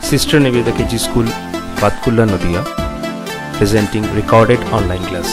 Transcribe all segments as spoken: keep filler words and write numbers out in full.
Sister Nivedita K G School, Patkulla, Nadia, presenting recorded online class.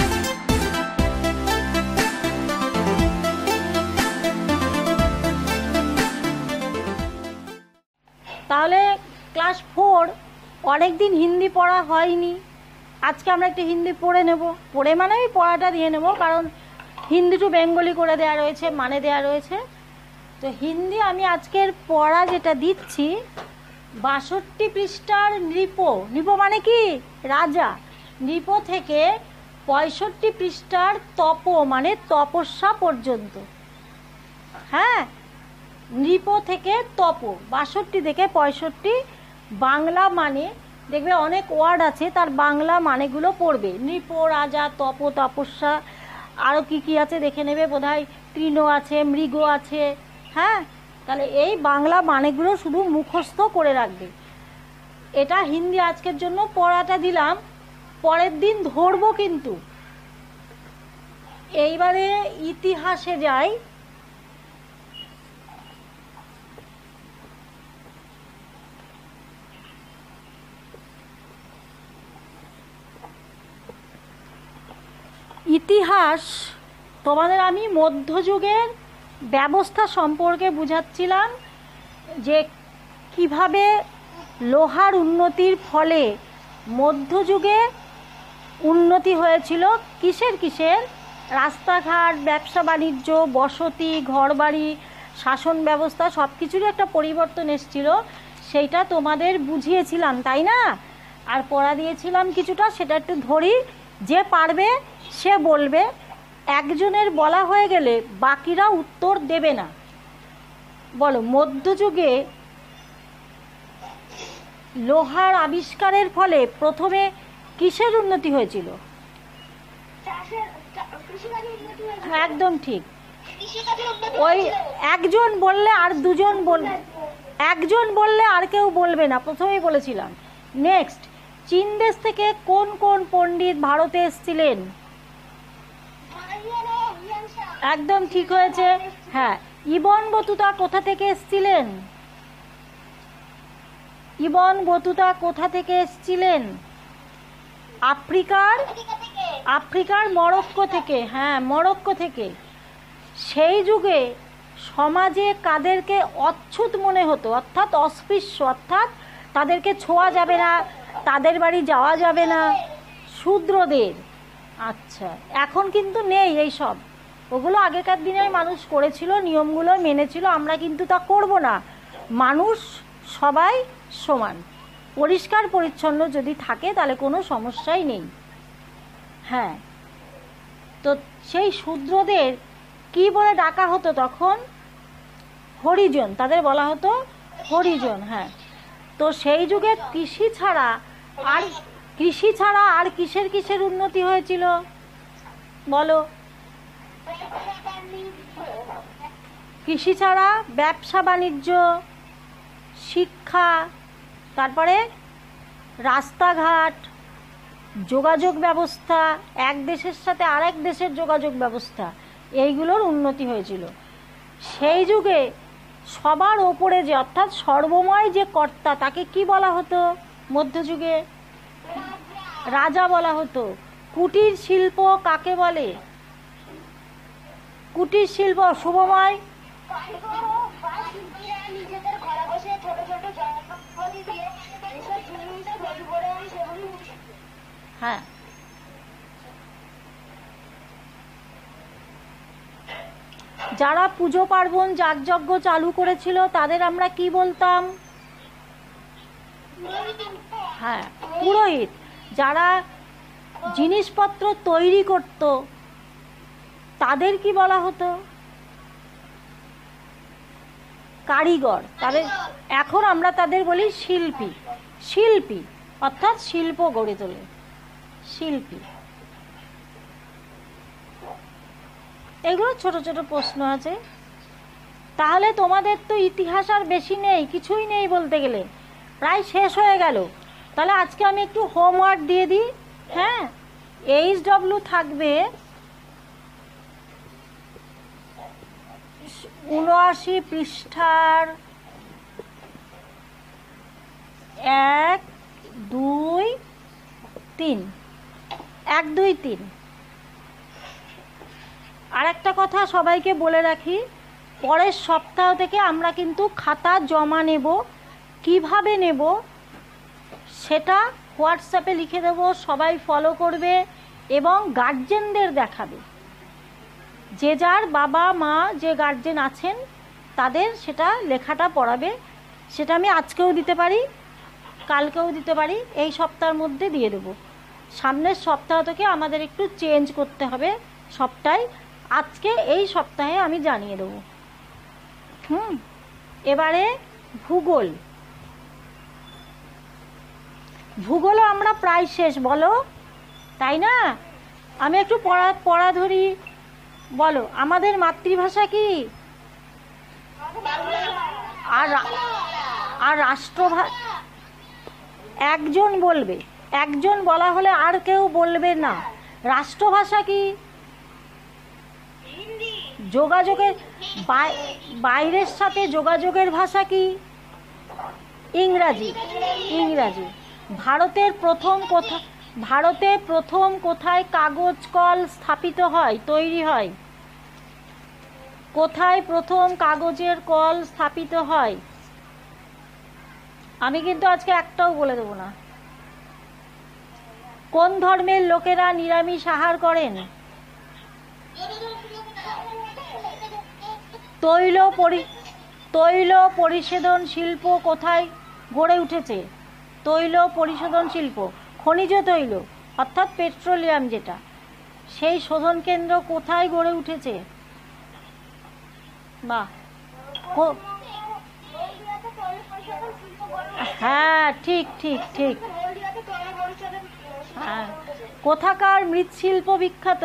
তাহলে class four অনেক দিন হিন্দি পড়া হয়নি। আজকে আমরা একটু হিন্দি পড়ে নেব, পড়ে মানে আমি পড়াটা দিয়ে নেব, কারণ হিন্দি টু বেঙ্গলি করে দেওয়া রয়েছে, মানে দেওয়া রয়েছে। তো হিন্দি আমি আজকের পড়া যেটা দিচ্ছি বাষট্টি পৃষ্ঠার নৃপ, নৃপ মানে কি রাজা, নৃপ থেকে পঁয়ষট্টি পৃষ্ঠার তপ মানে তপস্যা পর্যন্ত। হ্যাঁ, নৃপ থেকে তপ, বাষট্টি থেকে পঁয়ষট্টি বাংলা মানে দেখবে অনেক ওয়ার্ড আছে, তার বাংলা মানেগুলো পড়বে। নৃপ, রাজা, তপ, তপস্যা, আরও কী কী আছে দেখে নেবে, বোধহয় তৃণ আছে, মৃগ আছে। হ্যাঁ, তাহলে এই বাংলা মানেগুলো শুধু মুখস্থ করে রাখবে। এটা হিন্দি আজকের জন্য পড়াটা দিলাম, পরের দিন ধরবো কিন্তু। এইবারে ইতিহাসে যাই। ইতিহাস তোমাদের আমি মধ্যযুগের ব্যবস্থা সম্পর্কে বুঝাচ্ছিলাম, যে কিভাবে লোহার উন্নতির ফলে মধ্যযুগে উন্নতি হয়েছিল, কিসের কিসের, রাস্তাঘাট, ব্যবসা বাণিজ্য, বসতি, ঘরবাড়ি, শাসন ব্যবস্থা, সব কিছুরই একটা পরিবর্তন এসেছিল। সেইটা তোমাদের বুঝিয়েছিলাম, তাই না? আর পড়া দিয়েছিলাম কিছুটা, সেটা একটু ধরি। যে পারবে সে বলবে, একজনের বলা হয়ে গেলে বাকিরা উত্তর দেবে না। বলো, মধ্যযুগে লোহার আবিষ্কারের ফলে প্রথমে কিসের উন্নতি হয়েছিল? একদম ঠিক। ওই একজন বললে আর দুজন বলবে, একজন বললে আর কেউ বলবে না, প্রথমেই বলেছিলাম। নেক্সট, চীন দেশ থেকে কোন কোন পণ্ডিত ভারতে এসেছিলেন? একদম ঠিক হয়েছে। হ্যাঁ, ইবন বতুতা কোথা থেকে এসেছিলেন? ইবন বতুতা কোথা থেকে এসেছিলেন? আফ্রিকার, আফ্রিকার মরক্কো থেকে। হ্যাঁ, মরক্কো থেকে। সেই যুগে সমাজে কাদেরকে অচ্ছুত মনে হতো, অর্থাৎ অস্পৃশ্য, অর্থাৎ তাদেরকে ছোঁয়া যাবে না, তাদের বাড়ি যাওয়া যাবে না? শূদ্রদের। আচ্ছা, এখন কিন্তু নেই এই সব, ওগুলো আগেকার দিনের মানুষ করেছিল, নিয়মগুলো মেনেছিল, আমরা কিন্তু তা করব না। মানুষ সবাই সমান, পরিষ্কার পরিচ্ছন্ন যদি থাকে তাহলে কোনো সমস্যাই নেই। হ্যাঁ, তো সেই শূদ্রদের কি বলে ডাকা হতো তখন? হরিজন, তাদের বলা হতো হরিজন। হ্যাঁ, তো সেই যুগে কৃষি ছাড়া আর কৃষি ছাড়া আর কিসের কিসের উন্নতি হয়েছিল বলো? কৃষি ছাড়া ব্যবসা বাণিজ্য, শিক্ষা, তারপরে রাস্তাঘাট, যোগাযোগ ব্যবস্থা, এক দেশের সাথে আরেক দেশের যোগাযোগ ব্যবস্থা, এইগুলোর উন্নতি হয়েছিল। সেই যুগে সবার ওপরে যে, অর্থাৎ সর্বময় যে কর্তা, তাকে কি বলা হতো মধ্যযুগে? রাজা বলা হতো। কুটির শিল্প কাকে বলে? কুটির শিল্প, শুভময়। হ্যাঁ, যারা পুজো পার্বণ যাগযজ্ঞ চালু করেছিল তাদের আমরা কি বলতাম? হ্যাঁ, পুরোহিত। যারা জিনিসপত্র তৈরি করত তাদের কি বলা হতো? কারিগর। তাদের এখন আমরা তাদের বলি শিল্পী। শিল্পী অর্থাৎ শিল্প গড়ে তোলে, শিল্পী। এগুলো ছোট ছোট প্রশ্ন আছে। তাহলে তোমাদের তো ইতিহাস আর বেশি নেই, কিছুই নেই বলতে গেলে, প্রায় শেষ হয়ে গেল। তাহলে আজকে আমি একটু হোমওয়ার্ক দিয়ে দিই। হ্যাঁ, এইচ ডব্লিউ থাকবে উনআশি পৃষ্ঠার এক দুই তিন, এক দুই তিন। আর একটা কথা সবাইকে বলে রাখি, পরের সপ্তাহ থেকে আমরা কিন্তু খাতা জমা নেব। কিভাবে নেব সেটা হোয়াটসঅ্যাপে লিখে দেব, সবাই ফলো করবে এবং গার্জেনদের দেখাবে। যে যার বাবা মা যে গার্জেন আছেন তাদের সেটা লেখাটা পড়াবে। সেটা আমি আজকেও দিতে পারি, কালকেও দিতে পারি, এই সপ্তাহের মধ্যে দিয়ে দেব। সামনের সপ্তাহ থেকে আমাদের একটু চেঞ্জ করতে হবে সবটাই, আজকে এই সপ্তাহে আমি জানিয়ে দেব। হুম এবারে ভূগোল। ভূগোলও আমরা প্রায় শেষ, বলো তাই না? আমি একটু পড়া পড়া ধরি। বলো, আমাদের মাতৃভাষা কি? আর আর রাষ্ট্রভাষা একজন বলবে, একজন বলা হলে আর কেউ বলবে না। রাষ্ট্রভাষা কি? যোগাযোগের বাইরের সাথে যোগাযোগের ভাষা কি? ইংরাজি। ইংরাজি। ভারতের প্রথম কোথায় ভারতে প্রথম কোথায় কাগজ কল স্থাপিত হয়, তৈরি হয়? কোথায় প্রথম কাগজের কল স্থাপিত হয়? আমি কিন্তু আজকে একটাও বলে দেব না। কোন ধর্মের লোকেরা নিরামিষ আহার করেন? তৈল পরি তৈল পরিশোধন শিল্প কোথায় গড়ে উঠেছে? তৈল পরিশোধন শিল্প, খনিজ তৈল অর্থাৎ পেট্রোলিয়াম যেটা, সেই শোধন কেন্দ্র কোথায় গড়ে উঠেছে? বাহ, হ্যাঁ ঠিক ঠিক ঠিক। হ্যাঁ, কোথাকার মৃৎশিল্প বিখ্যাত?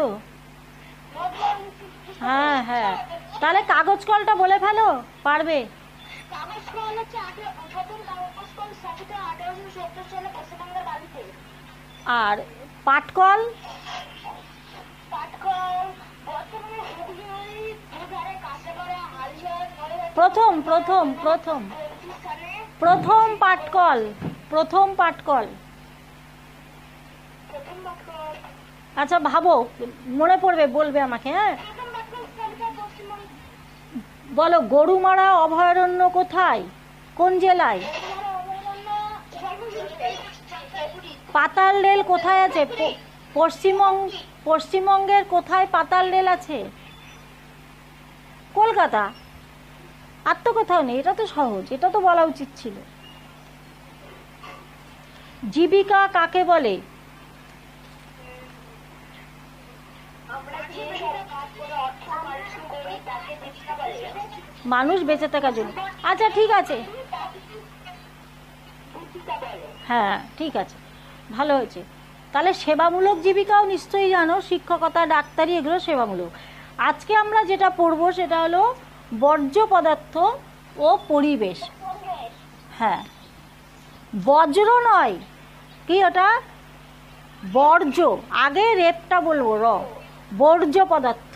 হ্যাঁ হ্যাঁ, তাহলে কাগজ কলটা বলে ফেলো, পারবে। আর পাটকল? প্রথম প্রথম প্রথম প্রথম পাটকল, প্রথম পাটকল। আচ্ছা ভাবো, মনে পড়বে বলবে আমাকে। হ্যাঁ বলো, গরুমারা অভয়ারণ্য কোথায়, কোন জেলায়? পাতাল রেল কোথায় আছে? পশ্চিমবঙ্গ পশ্চিমবঙ্গের কোথায় পাতাল রেল আছে? কলকাতা। আর তো কোথাও নেই। এটা তো সহজ, এটা তো বলা উচিত ছিল। জীবিকা কাকে বলে? মানুষ বেঁচে থাকার জন্য। আচ্ছা ঠিক আছে, হ্যাঁ ঠিক আছে, ভালো হয়েছে। তাহলে সেবামূলক জীবিকাও নিশ্চয়ই জানো, শিক্ষকতা, ডাক্তারি, এগুলো সেবামূলক। আজকে আমরা যেটা পড়বো সেটা হলো বর্জ্য পদার্থ ও পরিবেশ। হ্যাঁ, বজ্র নয়, কি ওটা? বর্জ্য। আগে রেপটা বলবো, র, বর্জ্য পদার্থ।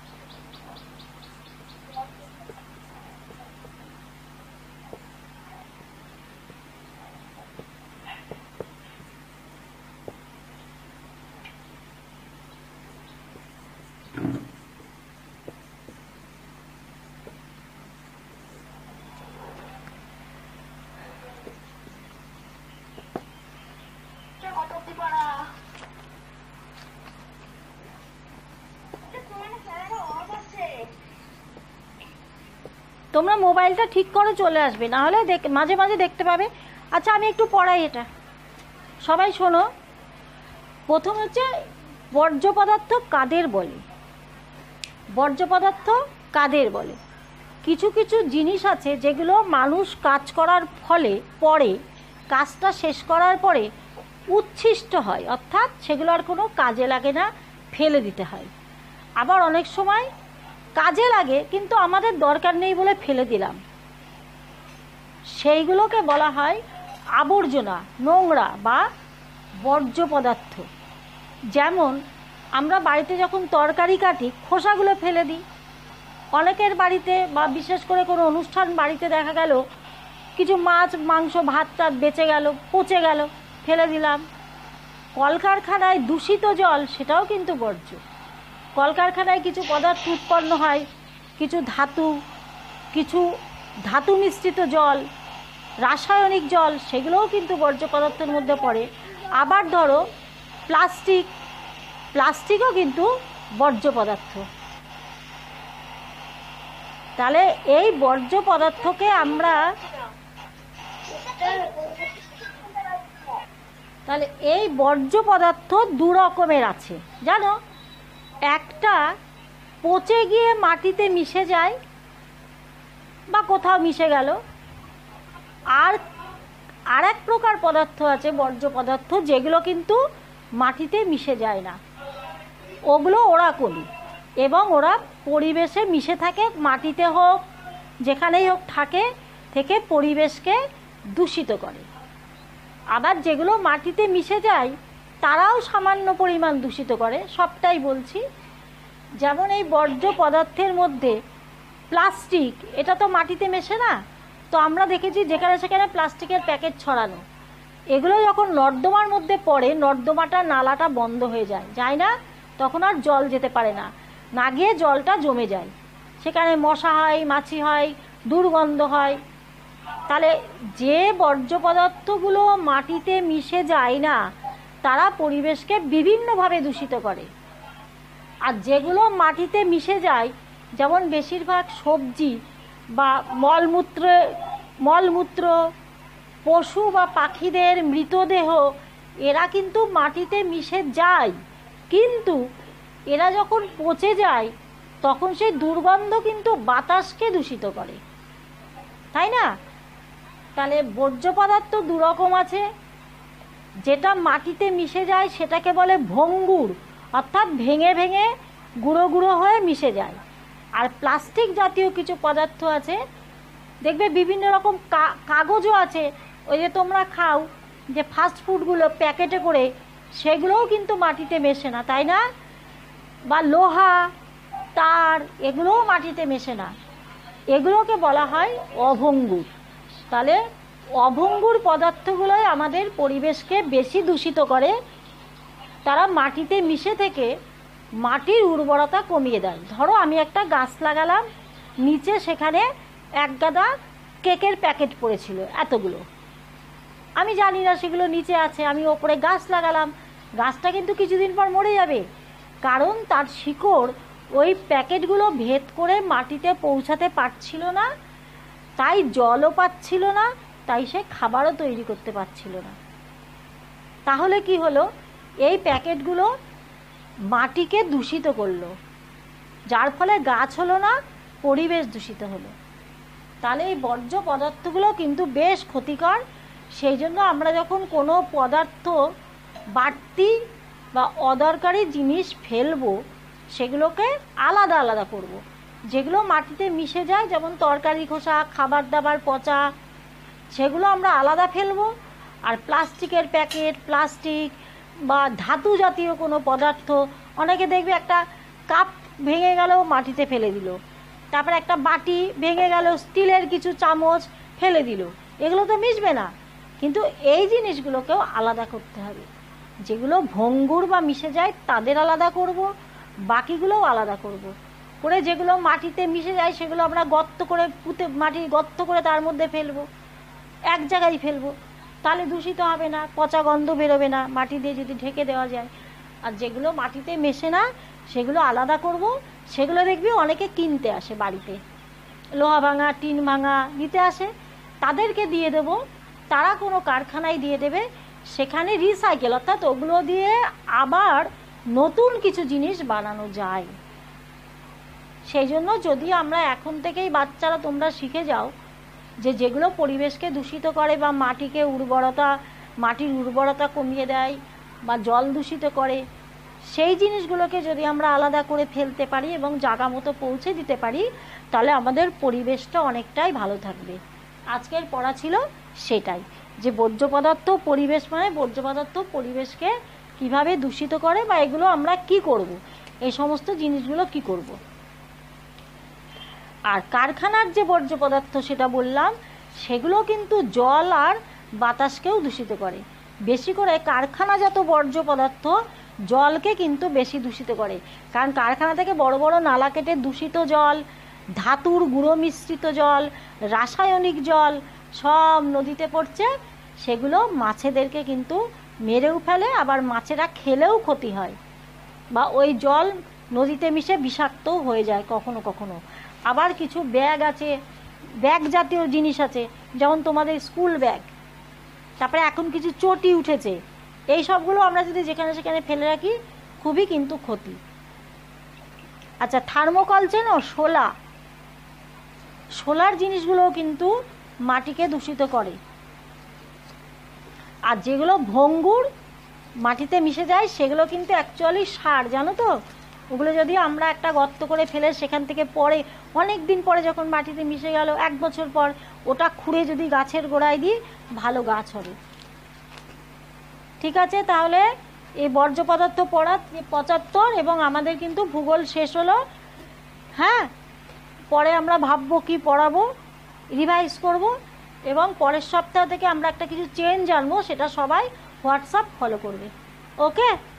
তোমরা মোবাইলটা ঠিক করে চলে আসবে, না হলে মাঝে মাঝে দেখতে পাবে। আচ্ছা আমি একটু পড়াই এটা, সবাই শোনো। প্রথম হচ্ছে বর্জ্য পদার্থ কাদের বলে? বর্জ্য পদার্থ কাদের বলে? কিছু কিছু জিনিস আছে যেগুলো মানুষ কাজ করার ফলে পরে, কাজটা শেষ করার পরে উচ্ছিষ্ট হয়, অর্থাৎ সেগুলো আর কোনো কাজে লাগে না, ফেলে দিতে হয়। আবার অনেক সময় কাজে লাগে কিন্তু আমাদের দরকার নেই বলে ফেলে দিলাম, সেইগুলোকে বলা হয় আবর্জনা, নোংরা বা বর্জ্য পদার্থ। যেমন আমরা বাড়িতে যখন তরকারি কাটি খোসাগুলো ফেলে দিই। অনেকের বাড়িতে বা বিশেষ করে কোনো অনুষ্ঠান বাড়িতে দেখা গেল কিছু মাছ মাংস ভাত টাত বেঁচে গেল, পচে গেল, ফেলে দিলাম। কলকারখানায় দূষিত জল সেটাও কিন্তু বর্জ্য। কলকারখানায় কিছু পদার্থ উৎপন্ন হয়, কিছু ধাতু, কিছু ধাতু মিশ্রিত জল, রাসায়নিক জল, সেগুলোও কিন্তু বর্জ্য পদার্থের মধ্যে পড়ে। আবার ধরো প্লাস্টিক, প্লাস্টিকও কিন্তু বর্জ্য পদার্থ। তাহলে এই বর্জ্য পদার্থকে আমরা তাহলে এই বর্জ্য পদার্থ দু রকমের আছে জানো। একটা পচে গিয়ে মাটিতে মিশে যায় বা কোথাও মিশে গেল, আর আর এক প্রকার পদার্থ আছে বর্জ্য পদার্থ যেগুলো কিন্তু মাটিতে মিশে যায় না, ওগুলো ওরাকলি, এবং ওরা পরিবেশে মিশে থাকে, মাটিতে হোক যেখানেই হোক থাকে, থেকে পরিবেশকে দূষিত করে। আবার যেগুলো মাটিতে মিশে যায় তারাও সামান্য পরিমাণ দূষিত করে, সবটাই বলছি। যেমন এই বর্জ্য পদার্থের মধ্যে প্লাস্টিক, এটা তো মাটিতে মেশে না, তো আমরা দেখেছি যেখানে সেখানে প্লাস্টিকের প্যাকেট ছড়ানো, এগুলো যখন নর্দমার মধ্যে পড়ে নর্দমাটা নালাটা বন্ধ হয়ে যায়, যায় না, তখন আর জল যেতে পারে না, না গিয়ে জলটা জমে যায়, সেখানে মশা হয়, মাছি হয়, দুর্গন্ধ হয়। তাহলে যে বর্জ্য পদার্থগুলো মাটিতে মিশে যায় না তারা পরিবেশকে বিভিন্নভাবে দূষিত করে, আর যেগুলো মাটিতে মিশে যায়, যেমন বেশিরভাগ সবজি বা মলমূত্র মলমূত্র পশু বা পাখিদের মৃতদেহ, এরা কিন্তু মাটিতে মিশে যায়, কিন্তু এরা যখন পচে যায় তখন সেই দুর্গন্ধ কিন্তু বাতাসকে দূষিত করে, তাই না? তাহলে বর্জ্য পদার্থ দু রকম আছে। যেটা মাটিতে মিশে যায় সেটাকে বলে ভঙ্গুর, অর্থাৎ ভেঙে ভেঙে গুঁড়ো গুঁড়ো হয়ে মিশে যায়। আর প্লাস্টিক জাতীয় কিছু পদার্থ আছে, দেখবে বিভিন্ন রকম কাগজও আছে, ওই যে তোমরা খাও যে ফাস্ট ফুডগুলো প্যাকেটে করে, সেগুলোও কিন্তু মাটিতে মেশে না, তাই না? বা লোহা, তার, এগুলোও মাটিতে মেশে না, এগুলোকে বলা হয় অভঙ্গুর। তাহলে অভঙ্গুর পদার্থগুলোই আমাদের পরিবেশকে বেশি দূষিত করে, তারা মাটিতে মিশে থেকে মাটির উর্বরতা কমিয়ে দেয়। ধরো আমি একটা গাছ লাগালাম, নিচে সেখানে এক গাদা কেকের প্যাকেট পড়েছিল এতগুলো, আমি জানি না সেগুলো নিচে আছে, আমি ওপরে গাছ লাগালাম, গাছটা কিন্তু কিছুদিন পর মরে যাবে, কারণ তার শিকড় ওই প্যাকেটগুলো ভেদ করে মাটিতে পৌঁছাতে পারছিল না, তাই জলও পাচ্ছিল না, তাই সে খাবারও তৈরি করতে পারছিল না। তাহলে কি হলো, এই প্যাকেটগুলো মাটিকে দূষিত করলো, যার ফলে গাছ হলো না, পরিবেশ দূষিত হলো। তাহলে এই বর্জ্য পদার্থগুলো কিন্তু বেশ ক্ষতিকর। সেই জন্য আমরা যখন কোনো পদার্থ বাড়তি বা অদরকারি জিনিস ফেলবো, সেগুলোকে আলাদা আলাদা করব। যেগুলো মাটিতে মিশে যায়, যেমন তরকারি খোসা, খাবার দাবার পচা, সেগুলো আমরা আলাদা ফেলবো। আর প্লাস্টিকের প্যাকেট, প্লাস্টিক বা ধাতু জাতীয় কোনো পদার্থ, অনেকে দেখবে একটা কাপ ভেঙে গেল মাটিতে ফেলে দিল, তারপর একটা বাটি ভেঙে গেল, স্টিলের কিছু চামচ ফেলে দিল, এগুলো তো মিশবে না। কিন্তু এই জিনিসগুলোকেও আলাদা করতে হবে, যেগুলো ভঙ্গুর বা মিশে যায় তাদের আলাদা করব, বাকিগুলোও আলাদা করব করে, যেগুলো মাটিতে মিশে যায় সেগুলো আমরা গর্ত করে পুঁতে, মাটির গর্ত করে তার মধ্যে ফেলবো, এক জায়গায় ফেলবো, তাহলে দূষিত হবে না, পচা গন্ধ বেরোবে না, মাটি দিয়ে যদি ঢেকে দেওয়া যায়। আর যেগুলো মাটিতে মেশে না সেগুলো আলাদা করব। সেগুলো দেখবি অনেকে কিনতে আসে বাড়িতে, লোহা ভাঙা, টিন ভাঙা নিতে আসে, তাদেরকে দিয়ে দেব, তারা কোনো কারখানায় দিয়ে দেবে, সেখানে রিসাইকেল, অর্থাৎ ওগুলো দিয়ে আবার নতুন কিছু জিনিস বানানো যায়। সেই জন্য যদি আমরা এখন থেকেই বাচ্চারা তোমরা শিখে যাও যে যেগুলো পরিবেশকে দূষিত করে বা মাটিকে উর্বরতা মাটির উর্বরতা কমিয়ে দেয় বা জল দূষিত করে, সেই জিনিসগুলোকে যদি আমরা আলাদা করে ফেলতে পারি এবং জায়গা মতো পৌঁছে দিতে পারি, তাহলে আমাদের পরিবেশটা অনেকটাই ভালো থাকবে। আজকের পড়া ছিল সেটাই, যে বর্জ্য পদার্থ পরিবেশ, মানে বর্জ্য পদার্থ পরিবেশকে কিভাবে দূষিত করে বা এগুলো আমরা কি করব, এই সমস্ত জিনিসগুলো কি করব। আর কারখানার যে বর্জ্য পদার্থ সেটা বললাম, সেগুলো কিন্তু জল আর বাতাসকেও দূষিত করে। বেশি করে কারখানাজাত বর্জ্য পদার্থ জলকে কিন্তু বেশি দূষিত করে, কারণ কারখানা থেকে বড় বড় নালা কেটে দূষিত জল, ধাতুর গুঁড়ো মিশ্রিত জল, রাসায়নিক জল সব নদীতে পড়ছে। সেগুলো মাছেদেরকে কিন্তু মেরেও ফেলে, আবার মাছেরা খেলেও ক্ষতি হয়, বা ওই জল নদীতে মিশে বিষাক্তও হয়ে যায় কখনো কখনো। আবার কিছু ব্যাগ আছে, ব্যাগ জাতীয় জিনিস আছে, যেমন তোমাদের স্কুল ব্যাগ, তারপরে এখন কিছু চটি উঠেছে, এই সবগুলো আমরা যদি যেখানে সেখানে ফেলে রাখি খুবই কিন্তু ক্ষতি। আচ্ছা, থার্মোকল চেনো? শোলা, শোলার জিনিসগুলোও কিন্তু মাটিকে দূষিত করে। আর যেগুলো ভঙ্গুর মাটিতে মিশে যায় সেগুলো কিন্তু অ্যাকচুয়ালি সার, জানো তো? ওগুলো যদি আমরা একটা গর্ত করে ফেলে সেখান থেকে পরে অনেক দিন পরে যখন মাটিতে মিশে গেল, এক বছর পর ওটা খুঁড়ে যদি গাছের গোড়ায় দিই, ভালো গাছ হবে। ঠিক আছে, তাহলে এই বর্জ্য পদার্থ পড়া পঁচাত্তর এবং আমাদের কিন্তু ভূগোল শেষ হলো। হ্যাঁ, পরে আমরা ভাববো কি পড়াবো, রিভাইজ করব, এবং পরের সপ্তাহ থেকে আমরা একটা কিছু চেঞ্জ আনবো, সেটা সবাই হোয়াটসঅ্যাপ ফলো করবে। ওকে।